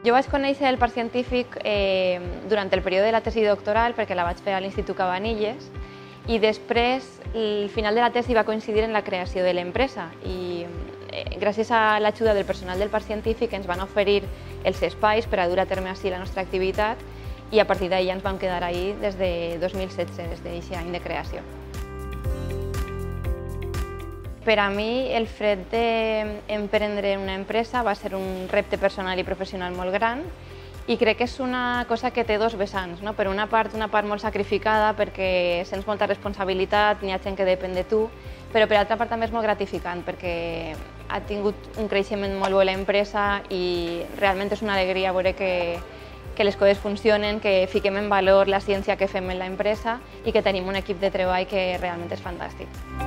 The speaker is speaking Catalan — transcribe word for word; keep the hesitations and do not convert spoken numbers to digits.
Jo vaig conèixer el Parc Científic eh, durant el període de la tesi doctoral, perquè la vaig fer a l'Institut Cabanilles, i després el final de la tesi va coincidir en la creació de l'empresa i eh, gràcies a l'ajuda del personal del Parc Científic ens van oferir els espais per a dur a terme així la nostra activitat i a partir d'ahir ens vam quedar ahí des de dos mil setze, des d'aquest any de creació. Per a mi, el fet d'emprendre una empresa va ser un repte personal i professional molt gran i crec que és una cosa que té dos vessants. No? Per una part, una part molt sacrificada perquè sents molta responsabilitat, n'hi ha gent que depèn de tu, però per altra part també és molt gratificant perquè ha tingut un creixement molt bo l'empresa i realment és una alegria veure que, que les coses funcionen, que fiquem en valor la ciència que fem en l'empresa i que tenim un equip de treball que realment és fantàstic.